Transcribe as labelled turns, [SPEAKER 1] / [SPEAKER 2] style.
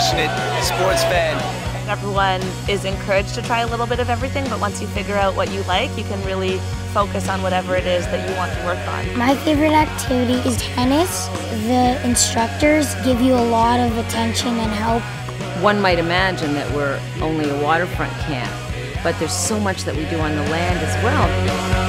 [SPEAKER 1] passionate sports fan.
[SPEAKER 2] Everyone is encouraged to try a little bit of everything, but once you figure out what you like, you can really focus on whatever it is that you want to work on.
[SPEAKER 3] My favorite activity is tennis. The instructors give you a lot of attention and help.
[SPEAKER 4] One might imagine that we're only a waterfront camp, but there's so much that we do on the land as well.